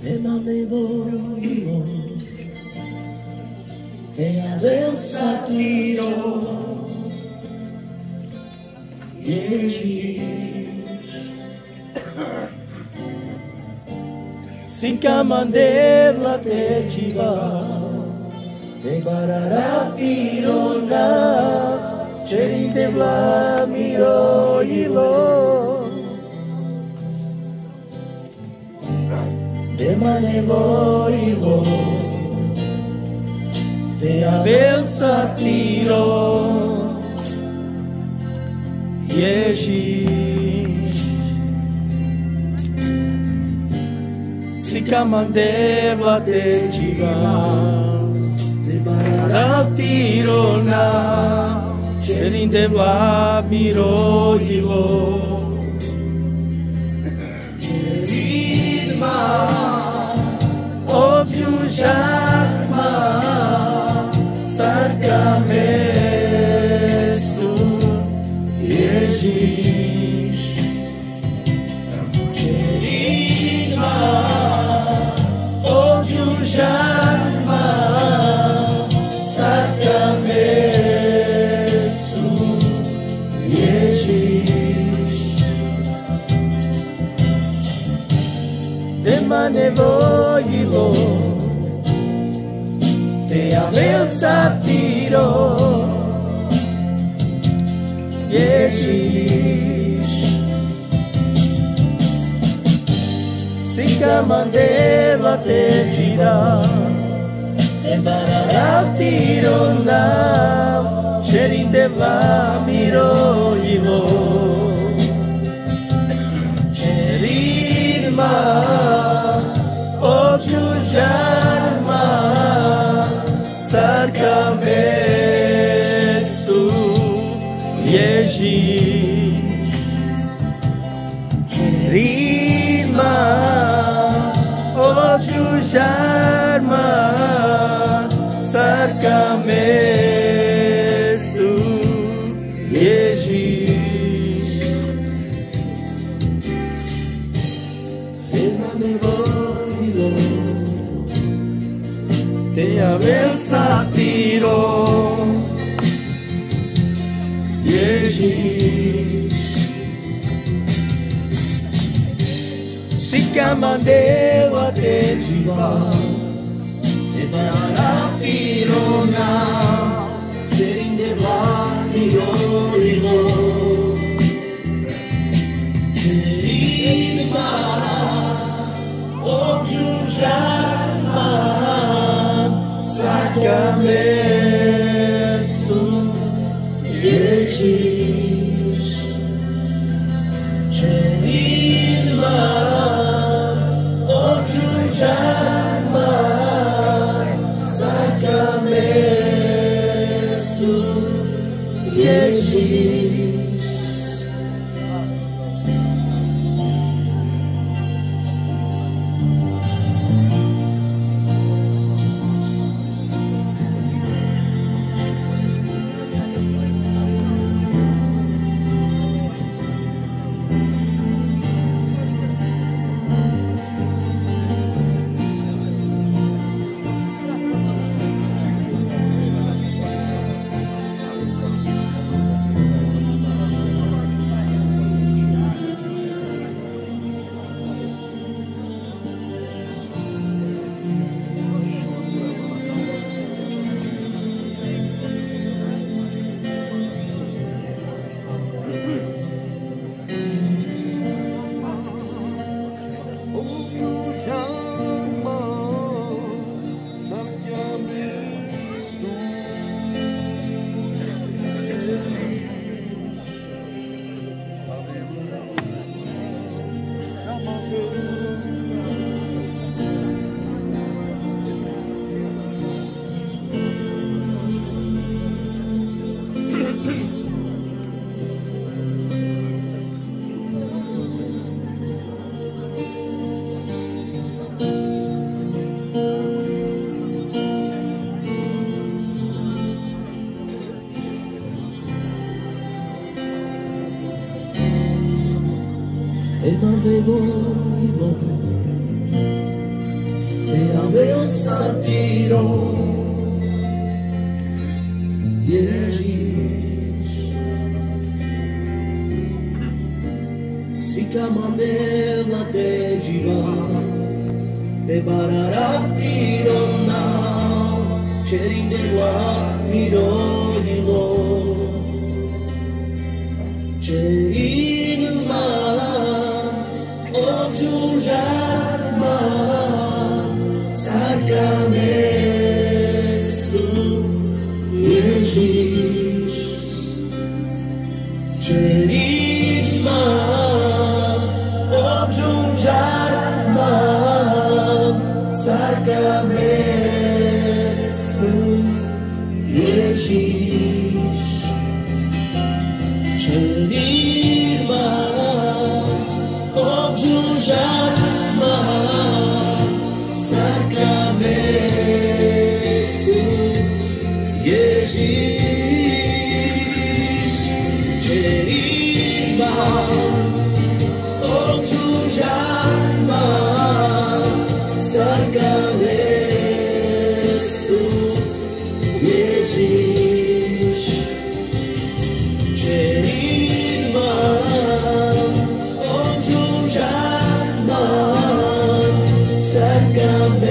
ma nevoglio che adesso tiro Ježíš. Sinka mandela te jiva te bararati rona cheri te vla miro ilo te manevoilo te avel satiro Ježíš. Sika mandela te jiva te bararati rona cheri te vla miro ilo Objužarma sarkamestu Ježíš. Čeridma objužarma sarkamestu Ježíš. Tema nevojilo te avel satiro Ježíš. Sika mandela te jiva te bararati rona cheri te vla miro ilo Čeridma objužarma sarkamestu Ježíš. Čeridma objužarma sarkamestu Ježíš. Sena nevoglio te aver satiro Ježíš. Sika mandela te jiva te bararati rona cheri te vla miro ilo Čeridma objužarma sarkamestu Ježíš. Čeridma objužarma sarkamestu Ježíš. e non avevo il modo prejavil sa Týrom. Ježíš, si kamandela te jiva, te bararaptirom now, cherindegwa mirohilo, cherinuman, objujarman, sarkamestu. Ježíš, čeríman, obžúžarman, sarkamestu. Ježíš, čeríman, obžúžarman, sarkamestu. Ježíš, čeríman, obžúžarman, sarkamestu. Ježíš, čeríman, obžúžarman, sarkamestu.